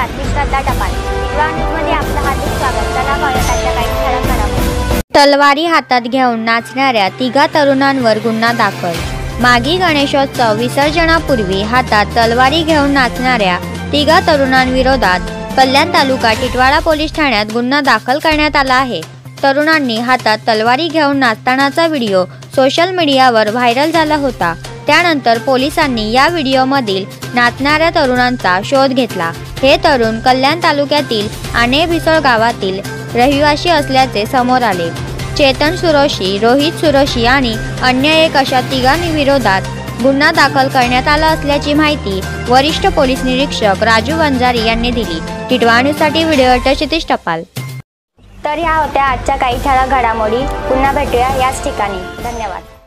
नमस्कार, मी श्रद्धा टपाल. न्यूजमध्ये आपलं हार्दिक स्वागत. चला पाहूया काही ठळक घडामोडी. तलवारी हातात घेऊन नाचणाऱ्या तिघा तरुणांवर गुन्हा दाखल. मागी गणेशोत्सव विसर्जनापूर्वी हातात तलवारी घेऊन नाचणाऱ्या तिघा तरुणांविरोधात कल्याण तालुका टिटवाळा पोलीस ठाण्यात गुन्हा दाखल करण्यात आला आहे. तरुणांनी हातात तलवारी घेऊन नाचतानाचा व्हिडिओ सोशल मीडियावर व्हायरल झाला होता. त्यानंतर पोलिसांनी या व्हिडिओमधील नाचणाऱ्या तरुणांचा शोध घेतला. हे तरुण कल्याण तालुक्यातील आणे भिसळ गावातील रहिवासी असल्याचे समोर आले. चेतन सुरोशी, रोहित सुरोशी आणि अन्य एक अशा तिघांविरोधात गुन्हा दाखल करण्यात आला असल्याची माहिती वरिष्ठ पोलीस निरीक्षक राजू वंजारी यांनी दिली. टिटवाळा न्यूजसाठी व्हिडिओ क्षितिज टपाल. तर ह्या होत्या आजच्या काही ठळक घडामोडी. पुन्हा भेटूया याच ठिकाणी. धन्यवाद.